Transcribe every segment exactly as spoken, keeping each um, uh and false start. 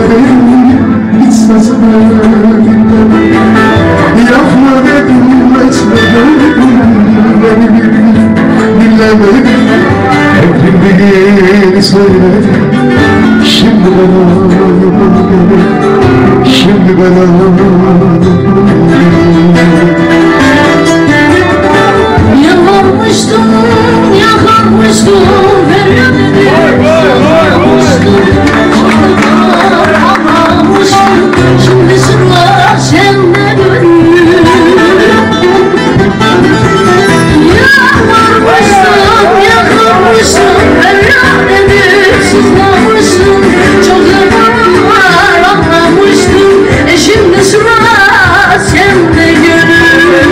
hiç sözümü dinleme. Yapma dedim, etme dedim, beni dinlemedin. Hep bildiğini söyledim, şimdi bana yapalım gerek, şimdi bana yapalım gerek. Yakarmıştım, yakarmıştım, feryat edip yakarmıştım. Şimdi sıra sende gönül. Yakarmıştım, yakarmıştım, feryat edip sızlamıştım. Çok yakarlar anlamıştım. E şimdi sıra sende gönül.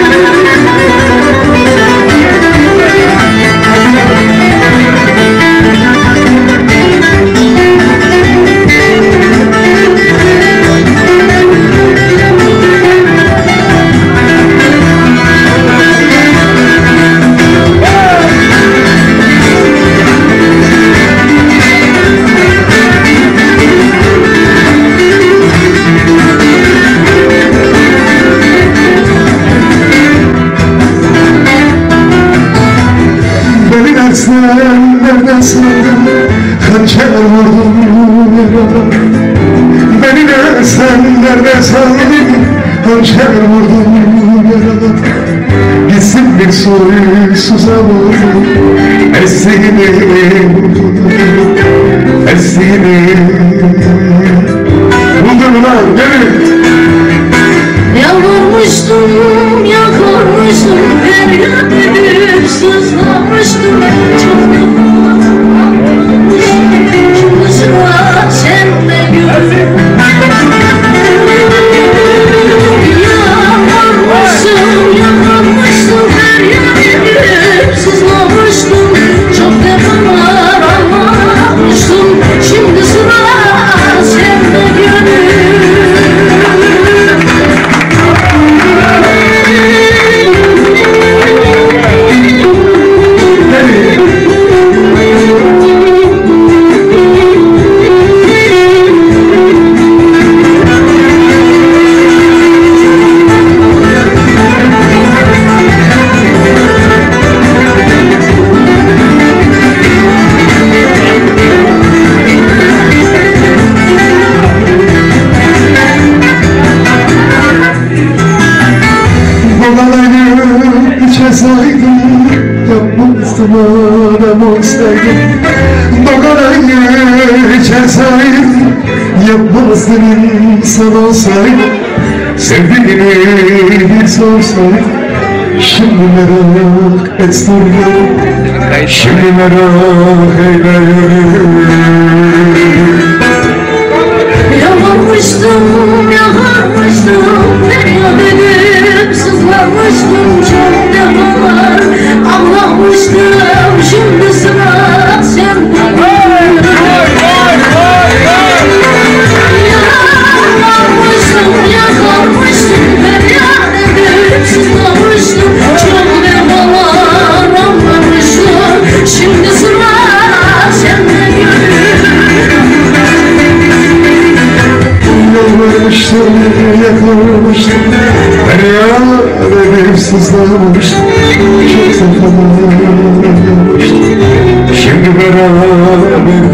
Sen nereden sandın, hançer vurdun yarada. Beni de sen nereden sandın, hançer vurdun yarada. Gitsin bir soysuza vurdun, esseğini vurdun, esseğini vurdun lan, gelin. Yalvarmıştım, yakarmıştım, feryat edip sızlamıştım. Çok yakarmıştım, şimdi sıra sende gönül. Yalvarmıştım, yakarmıştım, feryat edip sızlamıştım. Çok defalar ağlamıştım, şimdi sıra sende gönül. İçeseydim, yapmazdım adam olsaydım. Dokanayı içeseydim, yapmazdım insan olsaydım. Sevdiğini bir sorsaydım, şimdi merak et soruyorum, şimdi merak eylerim. Yakarmıştım, yakarmıştım, feryat edip sızlamıştım. Çok defalar ağlamıştım, şimdi sıra sende gönül. Yakarmıştım, yakarmıştım, feryat edip sızlamıştım. Çok defalar ağlamıştım, şimdi sıra sende gönül. Yalvarmıştım, yakarmıştım, feryat edip sızlamıştım. Çok defalar ağlamıştım, şimdi beraber